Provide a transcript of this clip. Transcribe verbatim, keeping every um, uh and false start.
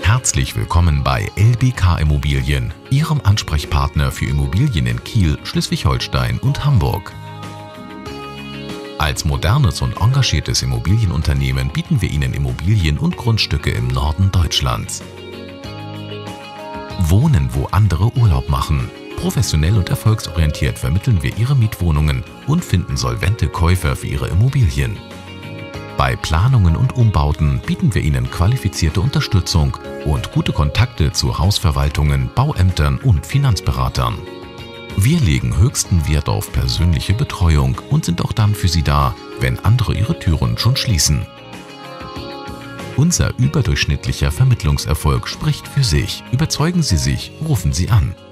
Herzlich willkommen bei L B K Immobilien, Ihrem Ansprechpartner für Immobilien in Kiel, Schleswig-Holstein und Hamburg. Als modernes und engagiertes Immobilienunternehmen bieten wir Ihnen Immobilien und Grundstücke im Norden Deutschlands. Wohnen, wo andere Urlaub machen. Professionell und erfolgsorientiert vermitteln wir Ihre Mietwohnungen und finden solvente Käufer für Ihre Immobilien. Bei Planungen und Umbauten bieten wir Ihnen qualifizierte Unterstützung und gute Kontakte zu Hausverwaltungen, Bauämtern und Finanzberatern. Wir legen höchsten Wert auf persönliche Betreuung und sind auch dann für Sie da, wenn andere ihre Türen schon schließen. Unser überdurchschnittlicher Vermittlungserfolg spricht für sich. Überzeugen Sie sich, rufen Sie an.